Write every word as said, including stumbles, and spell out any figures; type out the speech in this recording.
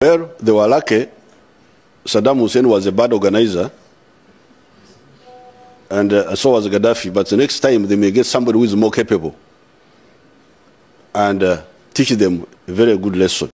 Well, they were lucky. Saddam Hussein was a bad organizer, and uh, so was Gaddafi. But the next time they may get somebody who is more capable and uh, teach them a very good lesson.